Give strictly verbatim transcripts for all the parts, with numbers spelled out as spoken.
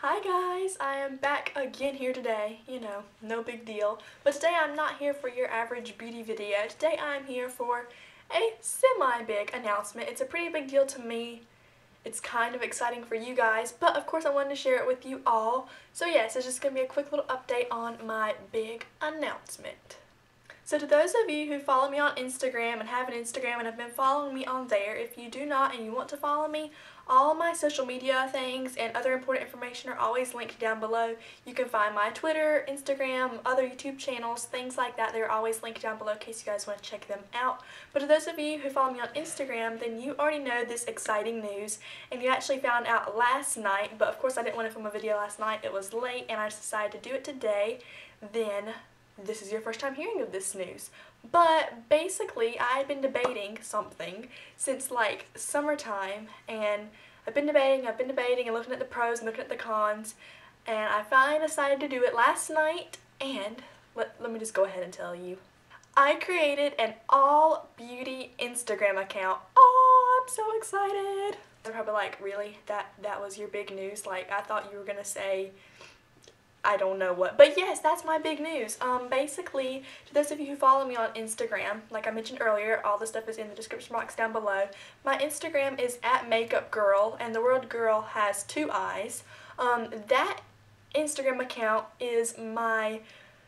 Hi guys, I am back again here today, you know, no big deal. But today I'm not here for your average beauty video. Today I'm here for a semi-big announcement. It's a pretty big deal to me. It's kind of exciting for you guys, but of course I wanted to share it with you all. So yes, it's just going to be a quick little update on my big announcement. So to those of you who follow me on Instagram and have an Instagram and have been following me on there, if you do not and you want to follow me, all my social media things and other important information are always linked down below. You can find my Twitter, Instagram, other YouTube channels, things like that. They're always linked down below in case you guys want to check them out. But to those of you who follow me on Instagram, then you already know this exciting news, and you actually found out last night, but of course I didn't want to film a video last night. It was late and I just decided to do it today. Then this is your first time hearing of this news. But basically, I had been debating something since like summertime, and I've been debating, I've been debating and looking at the pros and looking at the cons, and I finally decided to do it last night, and let, let me just go ahead and tell you. I created an all beauty Instagram account. Oh, I'm so excited. They're probably like, really? That, that was your big news? Like, I thought you were gonna say I don't know what, but yes, that's my big news. Um, basically, to those of you who follow me on Instagram, like I mentioned earlier, all the stuff is in the description box down below. My Instagram is at Makeup Girl, and the word girl has two eyes. Um, that Instagram account is my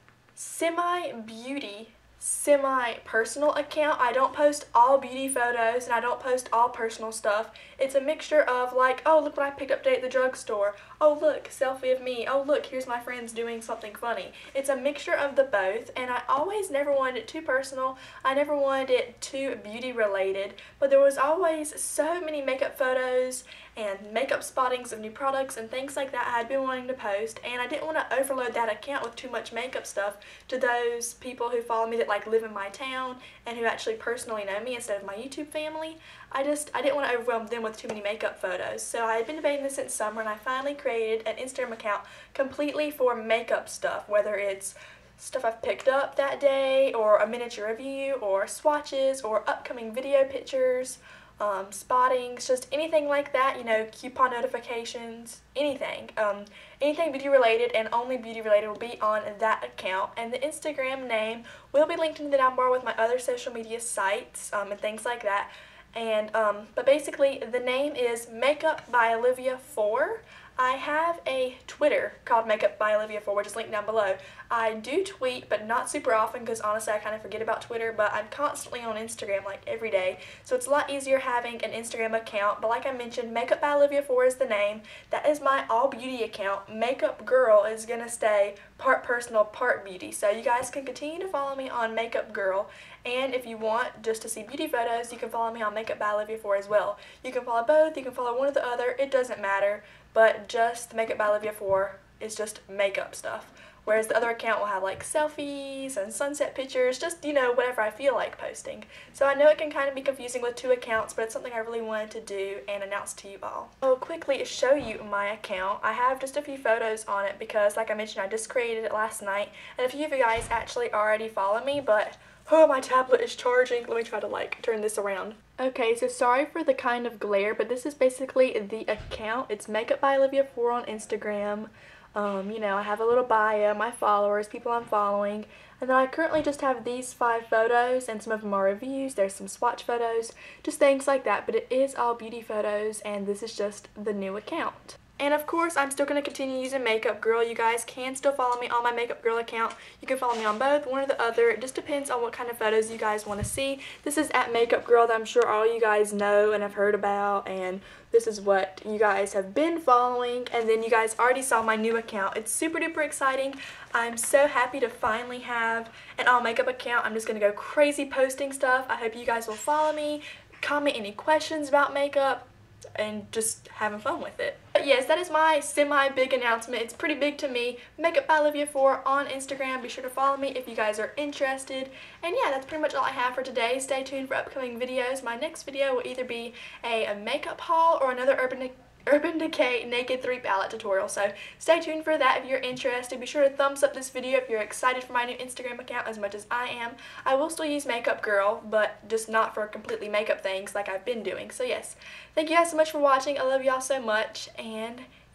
semi-beauty, semi-personal account. I don't post all beauty photos and I don't post all personal stuff. It's a mixture of like, oh, look what I picked up today at the drugstore. Oh, look, selfie of me. Oh, look, here's my friends doing something funny. It's a mixture of the both, and I always never wanted it too personal. I never wanted it too beauty related, but there was always so many makeup photos and makeup spottings of new products and things like that I had been wanting to post, and I didn't want to overload that account with too much makeup stuff to those people who follow me that like live in my town and who actually personally know me instead of my YouTube family. I just, I didn't want to overwhelm them with too many makeup photos. So I had been debating this since summer, and I finally created an Instagram account completely for makeup stuff, whether it's stuff I've picked up that day, or a miniature review, or swatches, or upcoming video pictures, um, spottings, just anything like that, you know, coupon notifications, anything. Um, anything beauty related and only beauty related will be on that account, and the Instagram name will be linked in the down bar with my other social media sites um, and things like that. And, um, but basically the name is Makeup by Olivia four. I have a Twitter called Makeup by Olivia four, which is linked down below. I do tweet, but not super often because honestly I kind of forget about Twitter, but I'm constantly on Instagram like every day, so it's a lot easier having an Instagram account. But like I mentioned, Makeup by Olivia four is the name. That is my all beauty account. Makeup Girl is going to stay part personal, part beauty, so you guys can continue to follow me on Makeup Girl. And if you want just to see beauty photos, you can follow me on Makeup by Olivia four as well. You can follow both, you can follow one or the other, it doesn't matter, but just Makeup by Olivia four is just makeup stuff. Whereas the other account will have like selfies and sunset pictures, just, you know, whatever I feel like posting. So I know it can kind of be confusing with two accounts, but it's something I really wanted to do and announce to you all. I'll quickly show you my account. I have just a few photos on it because, like I mentioned, I just created it last night, and a few of you guys actually already follow me, but oh, my tablet is charging. Let me try to like turn this around. Okay, so sorry for the kind of glare, but this is basically the account. It's Makeup by Olivia four on Instagram. Um, you know, I have a little bio, my followers, people I'm following, and then I currently just have these five photos, and some of them are reviews. There's some swatch photos, just things like that, but it is all beauty photos, and this is just the new account. And of course, I'm still going to continue using Makeup Girl. You guys can still follow me on my Makeup Girl account. You can follow me on both, one or the other. It just depends on what kind of photos you guys want to see. This is at Makeup Girl that I'm sure all you guys know and have heard about, and this is what you guys have been following. And then you guys already saw my new account. It's super duper exciting. I'm so happy to finally have an all makeup account. I'm just going to go crazy posting stuff. I hope you guys will follow me, comment any questions about makeup, and just having fun with it. But yes, that is my semi-big announcement. It's pretty big to me. Makeup by Olivia four on Instagram. Be sure to follow me if you guys are interested. And yeah, that's pretty much all I have for today. Stay tuned for upcoming videos. My next video will either be a, a makeup haul or another Urban Urban Decay Naked three palette tutorial, so stay tuned for that if you're interested. Be sure to thumbs up this video if you're excited for my new Instagram account as much as I am. I will still use Makeup Girl, but just not for completely makeup things like I've been doing. So yes, thank you guys so much for watching. I love y'all so much, and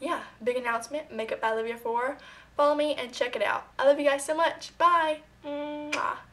yeah, big announcement, Makeup by Olivia four. Follow me and check it out. I love you guys so much. Bye. Mwah.